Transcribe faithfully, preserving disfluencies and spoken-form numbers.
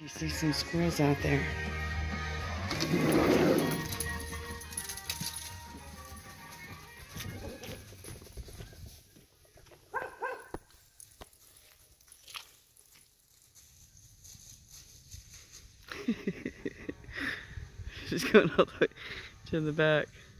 You see some squirrels out there. She's going all the way to the back.